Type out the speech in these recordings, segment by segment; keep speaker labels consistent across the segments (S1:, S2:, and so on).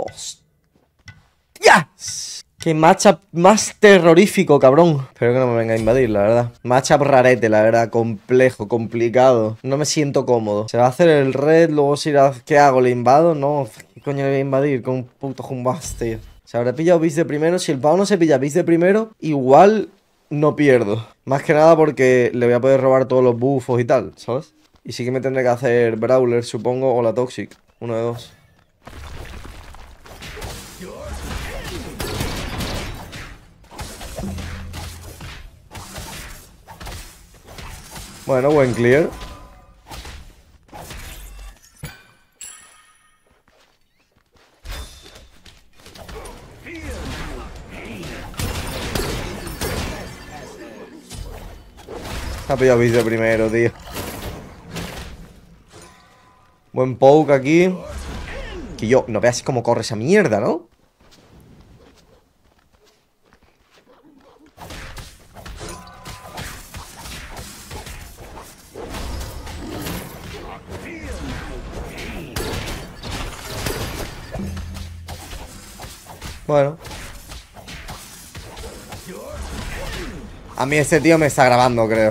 S1: ¡Hostias! Qué matchup más terrorífico, cabrón. Espero que no me venga a invadir, la verdad. Matchup rarete, la verdad. Complejo, complicado. No me siento cómodo. Se va a hacer el red, luego se irá... ¿Qué hago? ¿Le invado? No. ¿Qué coño le voy a invadir con un puto Jumbast, tío? Se habrá pillado Beast de primero. Si el pavo no se pilla Beast de primero, igual no pierdo. Más que nada porque le voy a poder robar todos los buffos y tal, ¿sabes? Y sí que me tendré que hacer Brawler, supongo, o la Toxic. Uno de dos. Bueno, buen clear. Se ha pillado Beast de primero, tío. Buen poke aquí. Que yo, no veas cómo corre esa mierda, ¿no? Bueno. A mí este tío me está grabando, creo.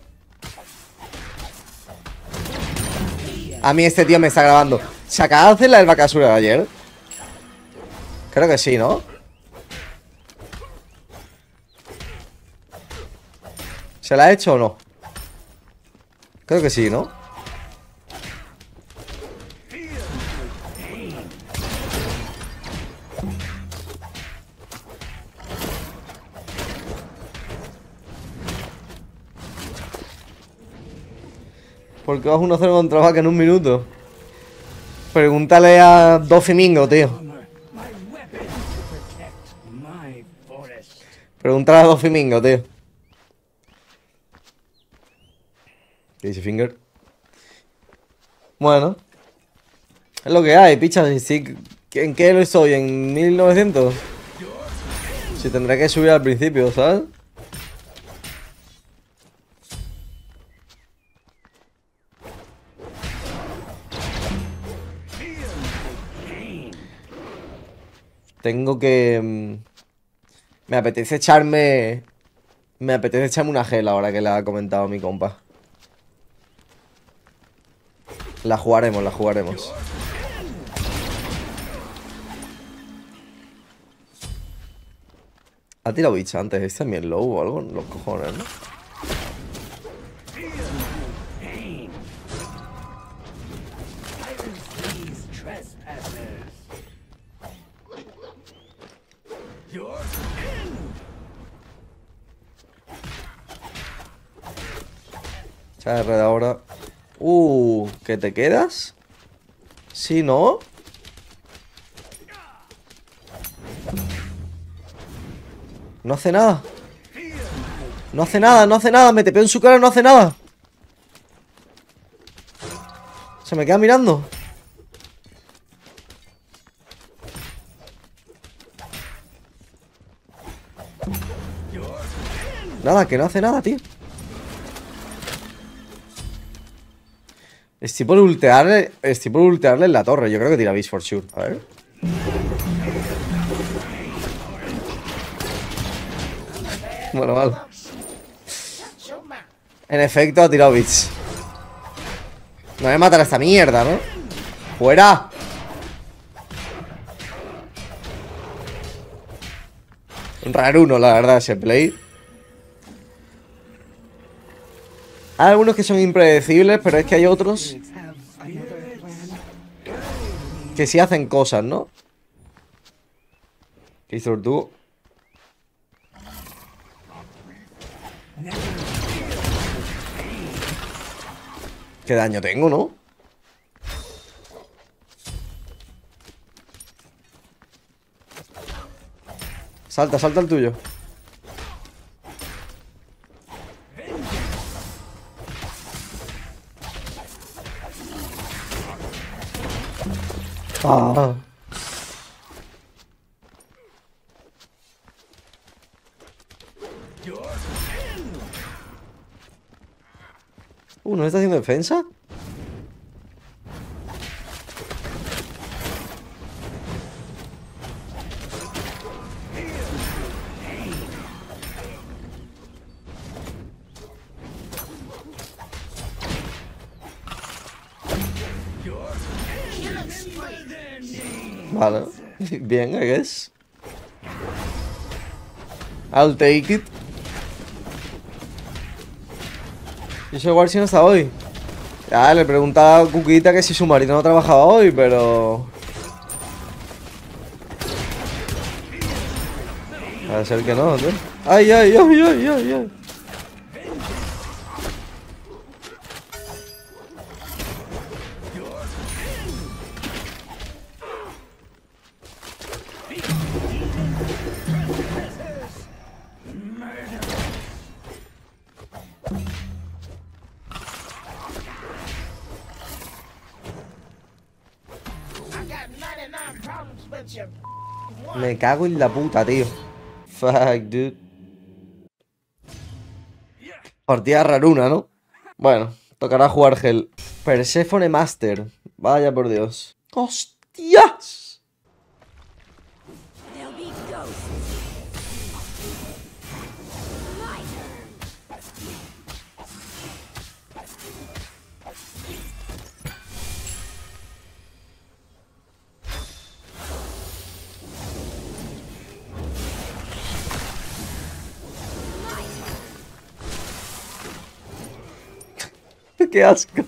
S1: A mí este tío me está grabando. ¿Se acaba de hacer la del Bakasura de ayer? Creo que sí, ¿no? ¿Se la ha hecho o no? Creo que sí, ¿no? ¿Por qué vas 1-0 contra Vaca en un minuto? Pregúntale a Dofimingo, tío. Pregúntale a Dofimingo, tío. ¿Qué dice Finger? Bueno. Es lo que hay, picha. ¿En qué lo estoy? ¿En 1900? Si tendré que subir al principio, ¿sabes? Tengo que... Me apetece echarme una gel ahora que la ha comentado mi compa. La jugaremos, la jugaremos. Ha tirado bicha antes. ¿Es también low o algo? Los cojones, ¿no? Echa red ahora. ¿Que te quedas? ¿Sí, no? No hace nada. No hace nada, no hace nada. Me tepeo en su cara, no hace nada. Se me queda mirando. Nada, que no hace nada, tío. Estoy por ultearle en la torre. Yo creo que tira Beast for sure. A ver. Bueno, vale. En efecto, ha tirado Beast. No me matará esta mierda, ¿no? ¡Fuera! Un raruno, la verdad, ese play. Hay algunos que son impredecibles, pero es que hay otros que sí hacen cosas, ¿no? ¿Qué hizo el dúo? ¿Qué daño tengo, no? Salta, salta el tuyo. Ah. ¿No está haciendo defensa? Vale. Bien, I guess. I'll take it. Yo soy Warzone hasta hoy. Ya, le preguntaba a Cuquita que si su marido no trabajaba hoy, pero... Parece ser que no, tío. ¡Ay, ay, ay, ay, ay, ay! Me cago en la puta, tío. Fuck, dude. Partida raruna, ¿no? Bueno, tocará jugar Hell. Persephone Master. Vaya por Dios. ¡Hostias! ¡Qué asco!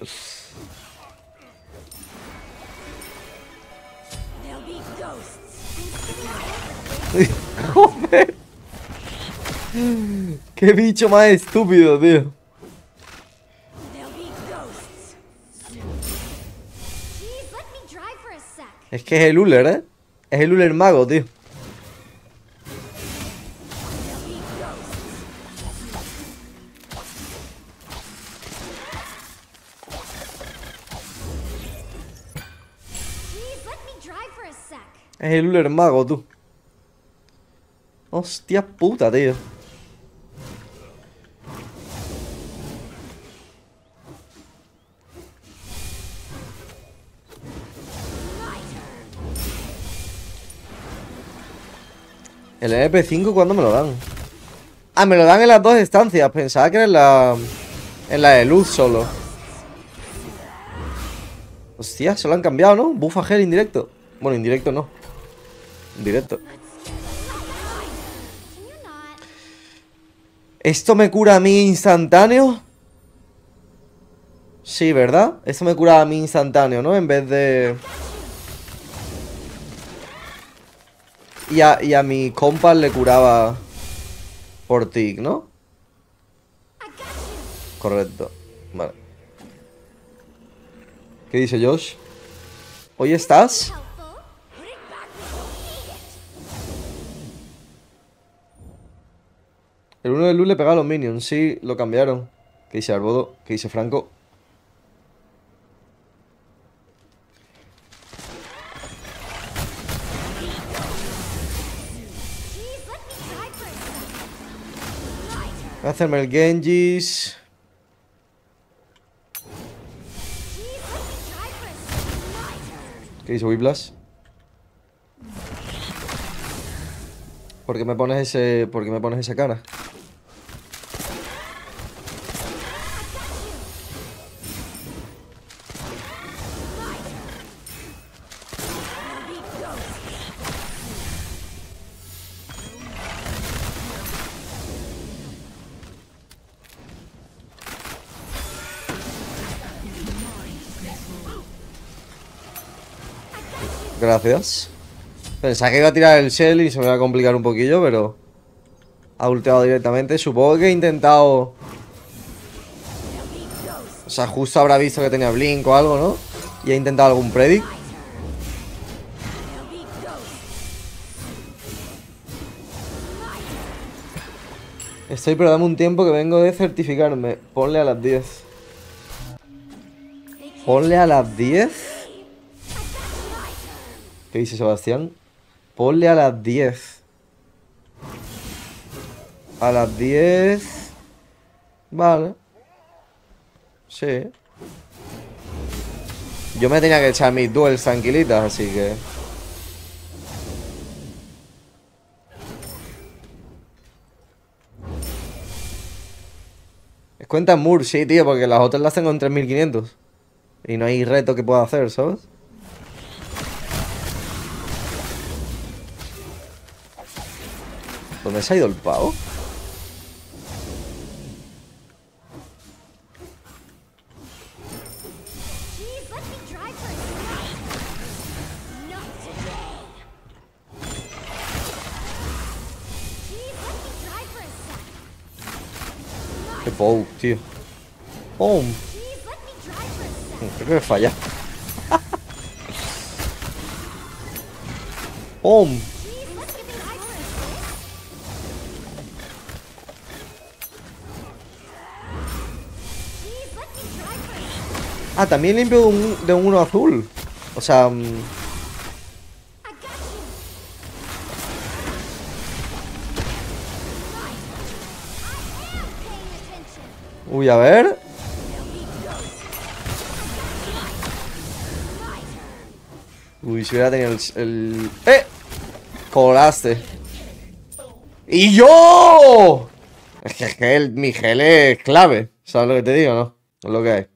S1: ¡Joder! ¡Qué bicho más estúpido, tío! Es que es el Uller, ¿eh? Es el Uller mago, tío. Es el Uller mago, tú. Hostia puta, tío. El MP5, ¿cuándo me lo dan? Ah, me lo dan en las dos estancias. Pensaba que era en la de luz solo. Hostia, se lo han cambiado, ¿no? Bufa gel indirecto. Bueno, indirecto no. Directo. ¿Esto me cura a mí instantáneo? Sí, ¿verdad? Esto me cura a mí instantáneo, ¿no? En vez de... Y a mi compa le curaba por tic, ¿no? Correcto. Vale. ¿Qué dice Josh? ¿Hoy estás? El 1 de luz le pega a los minions. Sí, lo cambiaron. ¿Qué dice Arbodo? ¿Qué dice Franco? Voy a hacerme el Genjis. ¿Qué dice Whiplash? ¿Por qué me pones esa cara? Gracias. Pensaba que iba a tirar el shell y se me iba a complicar un poquillo, pero... Ha ulteado directamente. Supongo que he intentado... O sea, justo habrá visto que tenía blink o algo, ¿no? Y he intentado algún predict. Estoy, pero dame un tiempo que vengo de certificarme. Ponle a las 10. Ponle a las 10. ¿Qué dice Sebastián? Ponle a las 10. A las 10. Vale. Sí. Yo me tenía que echar mis duels tranquilitas, así que... Es cuenta en Moore, sí, tío, porque las otras las tengo en 3500. Y no hay reto que pueda hacer, ¿sabes? ¿Dónde se ha ido el pavo? Qué poke, tío. ¡Pum! Creo que me falla. ¡Pum! Ah, también limpio de un uno azul. O sea... Uy, a ver. Uy, si hubiera tenido el... ¡Eh! Colaste. ¡Y yo! Es que mi gel es clave. ¿Sabes lo que te digo, no? Es lo que hay.